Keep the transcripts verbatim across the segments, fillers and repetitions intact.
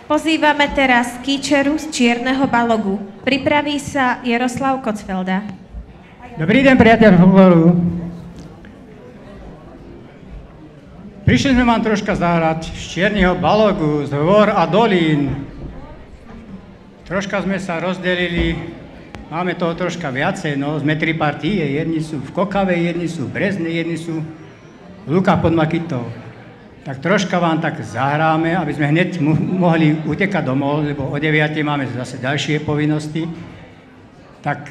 Pozývame teraz Kýčeru z Čierneho Balogu. Pripraví sa Jaroslav Kocfelda. Dobrý den, priateľ folkloru. Prišli sme vám troška zahrať z Čierneho Balogu, z hôr a dolín. Troška sme sa rozdelili, máme toho troška viacej, no sme tri partie, jedni sú v Kokave, jedni sú v Brezne, jedni sú v Lukách pod Makytou. Tak troška vám tak zahráme, aby sme hneď mohli utekať domov, lebo o deviatej máme zase ďalšie povinnosti. Tak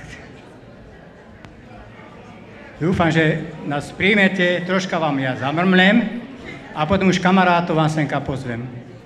dúfam, že nás príjmete, troška vám ja zamrmlem a potom už kamarátov vám senka pozvem.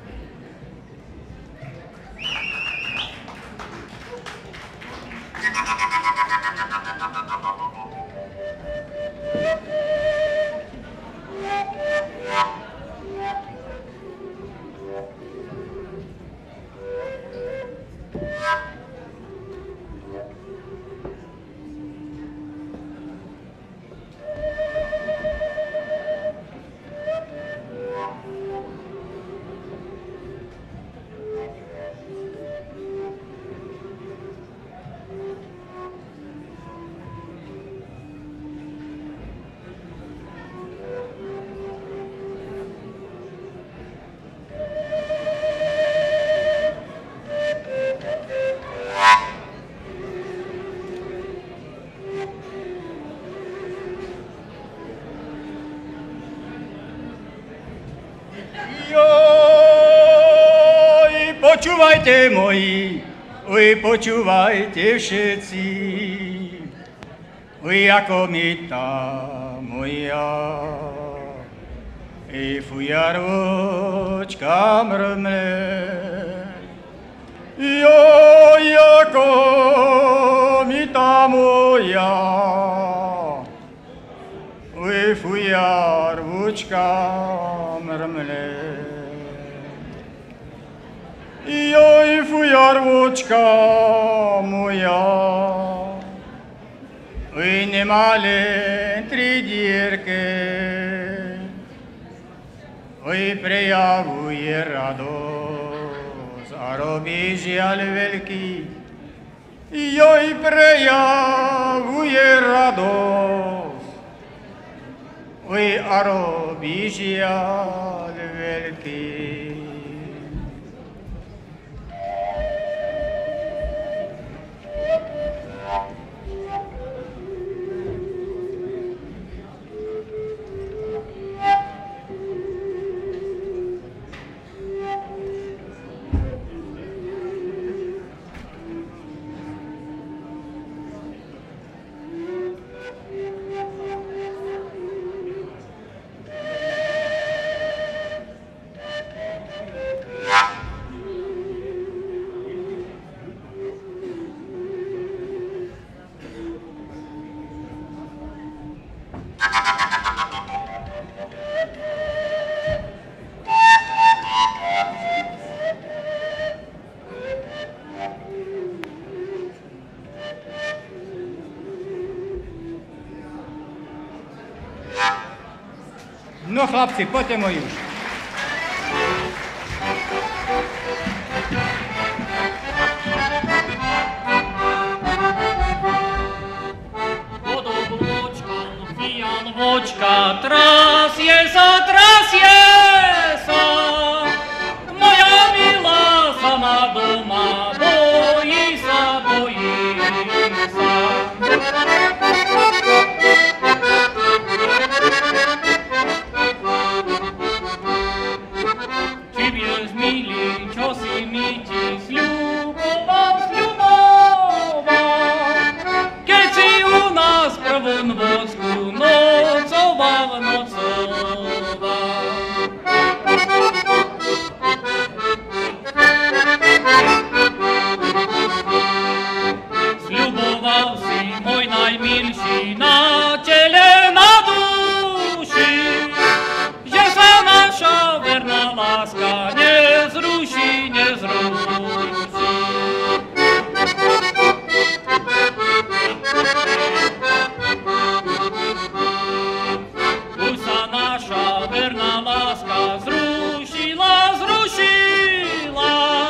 Počúvajte moji, uj, počúvajte všetci, uj, ako mi tá moja, i fujaročka mrmle. Joj, ako mi tá moja, uj, fujaročka mrmle. Joj, fujarvočka moja, uj, nemá len tri dierke, uj, prejavuje radosť a robí žiaľ veľký. Joj, prejavuje radosť, uj, a robí žiaľ veľký. No chlapci, poďte moji už. Pod oblúčkom fialvočka trasie sa, trasie sa. Moja milá sama doma bojí sa, bojí sa. Verná láska zrušila, zrušila.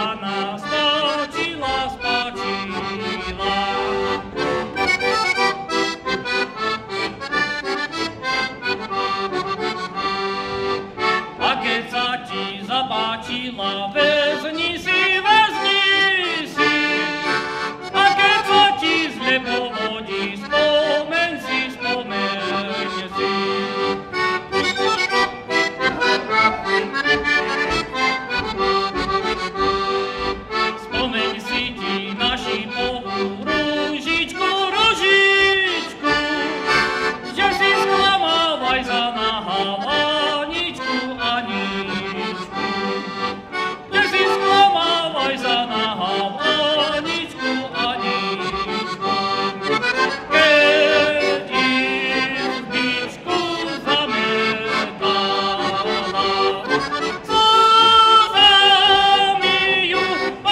Jana spačila, spačila. A keď sa ti zapáčila, vezni si, vezni si. A keď sa ti zle povodí, spomeň si, spomeň si. Spomeň si ti na šipovú ružičku, ružičku, že si sklamávaj za nahavaničku, Aničku. Že si sklamávaj za nahavaničku, Aničku. Keď im bičku zametala, slzami ju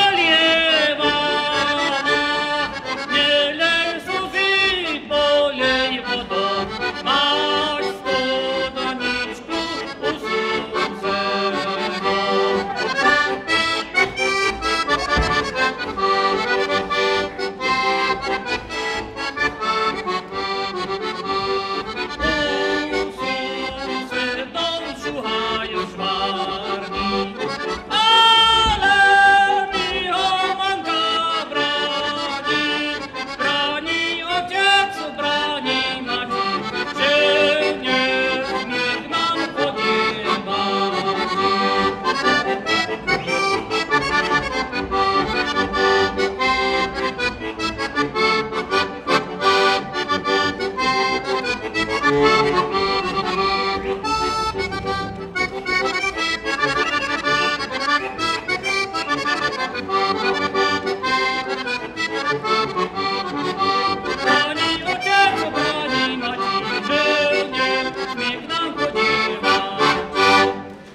polievala. Nelej slzy, polej vodou, máš studničku u suseda. U susedov šuhajú švárny, ale mi ho manka bráni. Bráni otec, bráni mati, že nesmí k nám chodievať. Bráni otec, bráni mati, že nesmí k nám chodievať.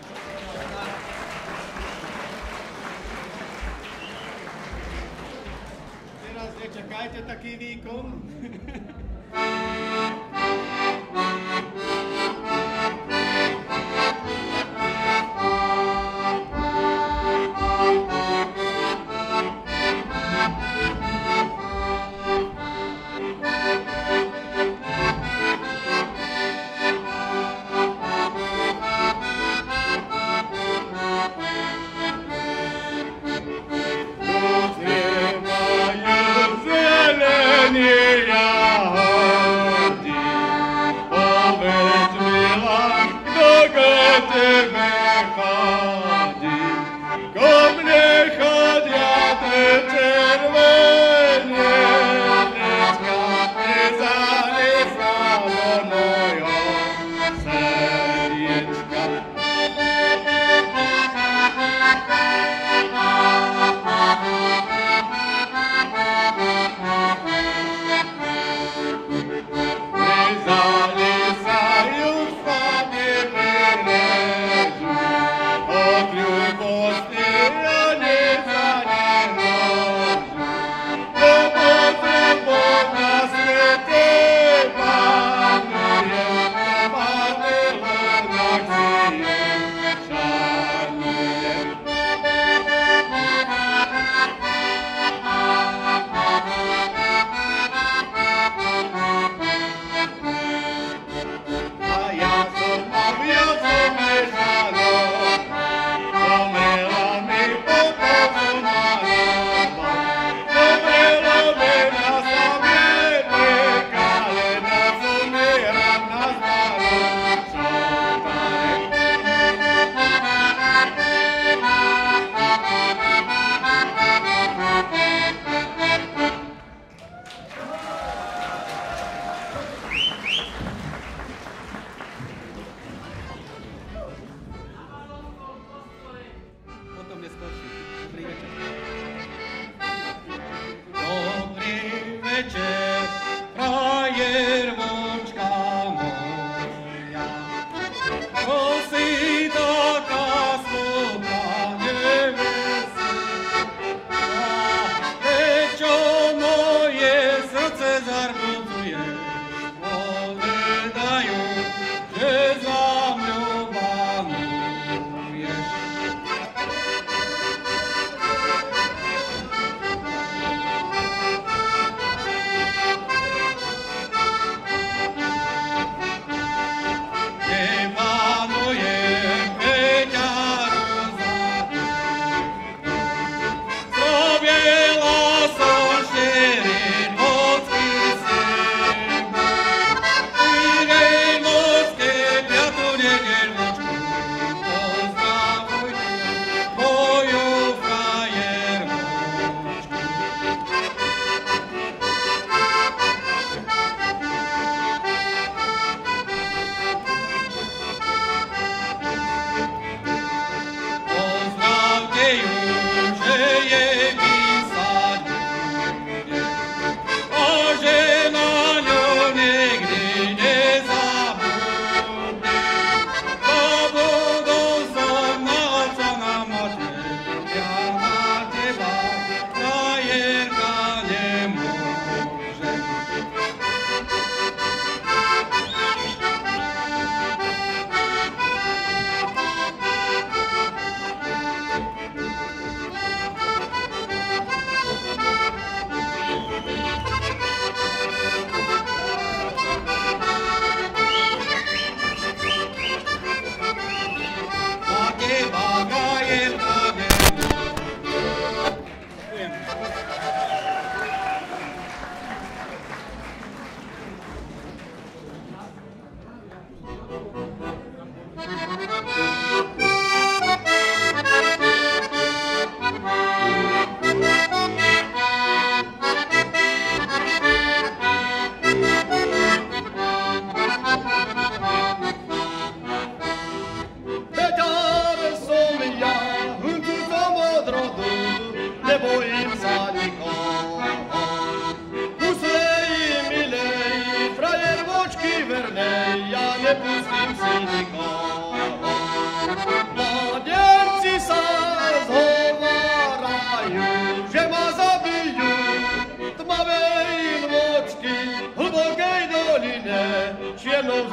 Teraz nečakajte taký výkon. Zievajú zelení ľad,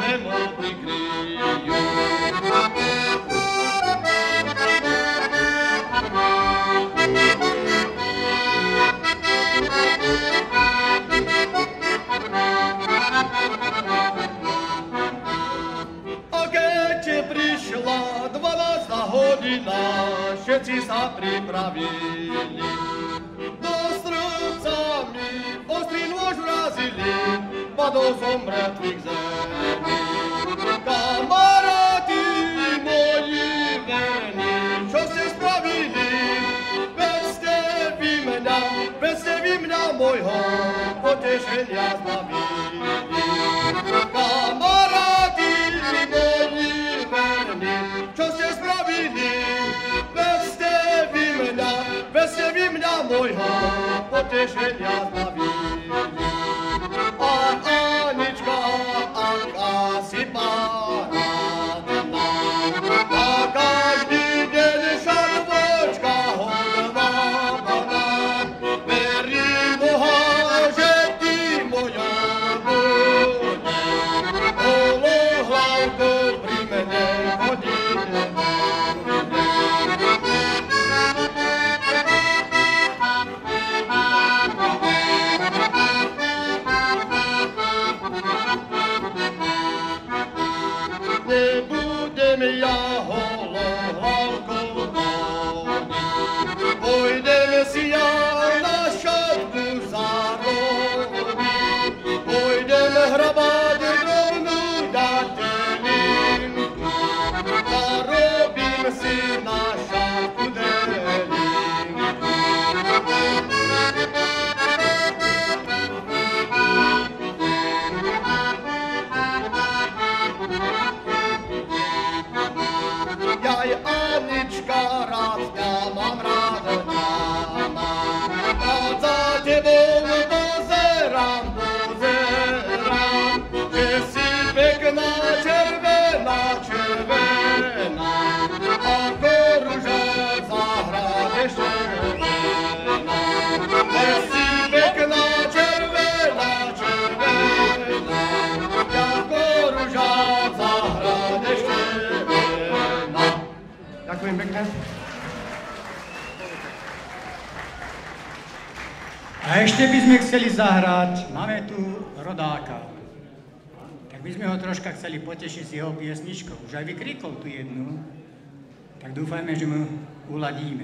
zemo prikryjú. A keď prišla dvanásta hodina, všetci sa pripravili. Do srdca mi ostrý nôž vrazili, padol som mŕtvych zemi. Kamaráti moji verní, čo ste spravili? Vedzte vy mňa, vedzte vy mňa mojho potešenia zbavili. Kamaráti moji verní, čo ste spravili? Vedzte vy mňa, vedzte vy mňa mojho potešenia zbavili. A Anička, Anka si parádna, a každý deň šatvočka hodvávaná. Verím Boha, že ty moja budeš, holohlavkou pri mene chodiť. Nebudem ja holohlavkou chodiť, pojdem si ja na šatku zarobiť, pojdem hrabať drobnú datelinku, zarobím si na šatku delinku. Jaj, Anička, rád ťa mám, rád ťa mám. Rád za tebou pozerám, pozerám, že si pekná, červená, červená, ako ruža v záhrade červená. Že si pekná, červená, červená, ako ruža v záhrade červená. Ďakujem pekne. A ešte by sme chceli zahrať, máme tu rodáka. Tak by sme ho troška chceli potešiť s jeho piesničkou. Už aj vykríkol tu jednu, tak dúfajme, že mu uladíme.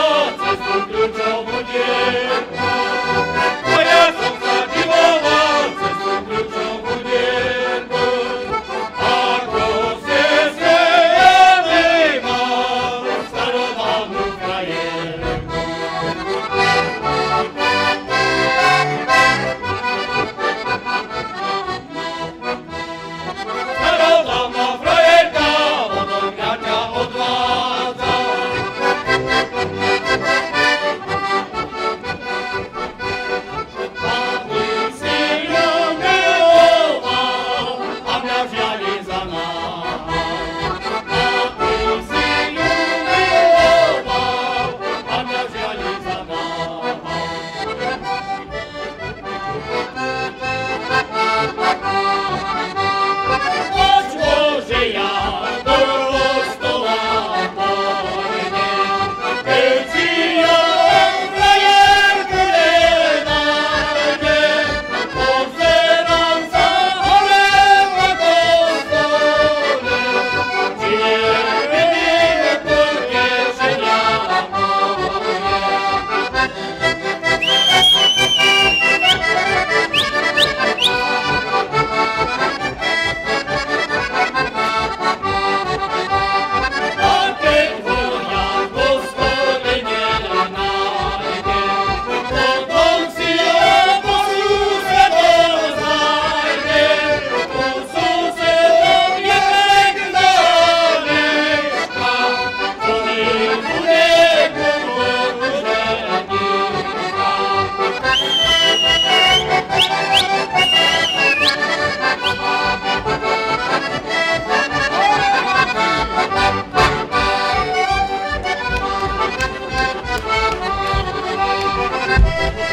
A ja som sa divoval Thank you.